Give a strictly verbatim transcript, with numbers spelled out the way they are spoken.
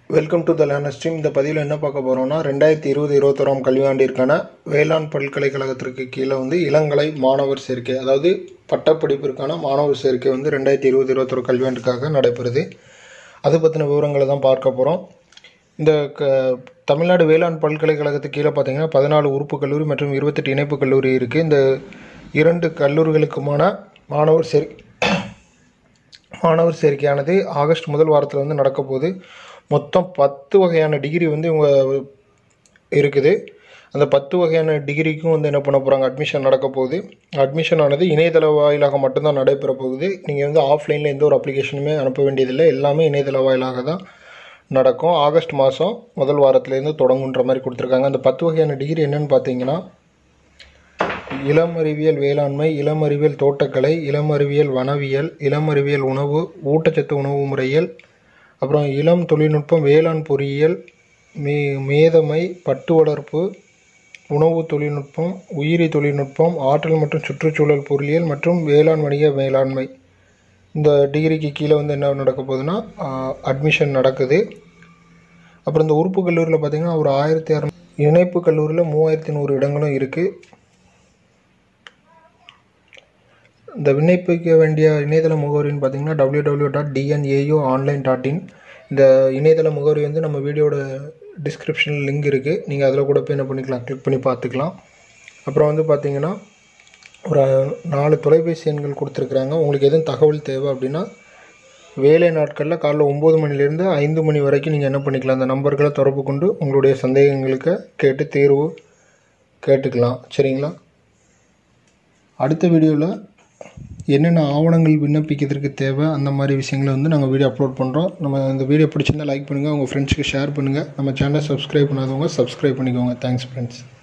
Welcome to the learner stream. இந்த பதிவில் என்ன பார்க்க போகிறோம்னா, ரெண்டாயிரத்தி இருபது இருபத்தொராம் கல்வியாண்டிற்கான வேளாண் பல்கலைக்கழகத்திற்கு கீழே வந்து இளங்கலை மாணவர் சேர்க்கை, அதாவது பட்டப்படிப்பிற்கான மாணவர் சேர்க்கை வந்து ரெண்டாயிரத்தி இருபது இருபத்தொரு கல்வியாண்டுக்காக நடைபெறுது. அதை பற்றின விவரங்களை தான் பார்க்க போகிறோம். இந்த க தமிழ்நாடு வேளாண் பல்கலைக்கழகத்துக்கு கீழே பார்த்திங்கன்னா பதினாலு உறுப்பு கல்லூரி மற்றும் இருபத்தெட்டு இணைப்பு கல்லூரி இருக்குது. இந்த இரண்டு கல்லூரிகளுக்குமான மாணவர் சேர்க்கை மாணவர் சேர்க்கையானது ஆகஸ்ட் முதல் வாரத்தில் வந்து நடக்க போகுது. மொத்தம் பத்து வகையான டிகிரி வந்து இவங்க இருக்குது. அந்த பத்து வகையான டிகிரிக்கும் வந்து என்ன பண்ண போகிறாங்க, அட்மிஷன் நடக்க போகுது. அட்மிஷன் ஆனது இணையதள வாயிலாக மட்டும்தான் நடைபெற போகுது. நீங்கள் வந்து ஆஃப்லைனில் எந்த ஒரு அப்ளிகேஷனுமே அனுப்ப வேண்டியதில்லை, எல்லாமே இணையதள வாயிலாக தான் நடக்கும். ஆகஸ்ட் மாதம் முதல் வாரத்துலேருந்து தொடங்குன்ற மாதிரி கொடுத்துருக்காங்க. அந்த பத்து வகையான டிகிரி என்னென்னு பார்த்தீங்கன்னா, இளம் அறிவியல் வேளாண்மை, இளம் அறிவியல் தோட்டக்கலை, இளம் அறிவியல் வனவியல், இளம் அறிவியல் உணவு ஊட்டச்சத்து உணவு முறையியல், அப்புறம் இளம் தொழில்நுட்பம் வேளாண் பொறியியல், மே மேதமை, பட்டு வளர்ப்பு, உணவு தொழில்நுட்பம், உயிரி தொழில்நுட்பம், ஆற்றல் மற்றும் சுற்றுச்சூழல் பொருளியல் மற்றும் வேளாண் வணிக மேலாண்மை. இந்த டிகிரிக்கு கீழே வந்து என்ன நடக்க போகுதுன்னா, அட்மிஷன் நடக்குது. அப்புறம் இந்த உறுப்பு கல்லூரியில் பார்த்திங்கன்னா ஒரு ஆயிரத்தி அறநூறு, இணைப்பு கல்லூரியில் மூவாயிரத்தி நூறு இடங்களும் இருக்குது. இந்த விண்ணப்பிக்க வேண்டிய இணையதள முகவரின்னு பார்த்தீங்கன்னா W W dot TNAU online dot in. இந்த இணையதள முகவரி வந்து நம்ம வீடியோட டிஸ்கிரிப்ஷனில் லிங்க் இருக்குது, நீங்கள் அதில் கூட போய் என்ன பண்ணிக்கலாம், கிளிக் பண்ணி பார்த்துக்கலாம். அப்புறம் வந்து பார்த்திங்கன்னா ஒரு நாலு தொலைபேசி எண்கள் கொடுத்துருக்குறாங்க. உங்களுக்கு எதுவும் தகவல் தேவை அப்படின்னா வேலை நாட்களில் காலைல ஒம்பது மணிலேருந்து ஐந்து மணி வரைக்கும் நீங்கள் என்ன பண்ணிக்கலாம், அந்த நம்பர்களை தொடர்பு கொண்டு உங்களுடைய சந்தேகங்களுக்கு கேட்டு தேர்வு கேட்டுக்கலாம். சரிங்களா? அடுத்த வீடியோவில் என்னென்ன ஆவணங்கள் விண்ணப்பிக்கிறதுக்கு தேவை அந்த மாதிரி விஷயங்களை வந்து நாங்கள் வீடியோ அப்லோட் பண்ணுறோம். நம்ம இந்த வீடியோ பிடிச்சிருந்தால் லைக் பண்ணுங்கள், உங்கள் ஃப்ரெண்ட்ஸுக்கு ஷேர் பண்ணுங்கள். நம்ம சேனலை சப்ஸ்கிரைப் பண்ணாதவங்க சப்ஸ்கிரைப் பண்ணிக்கோங்க. Thanks friends.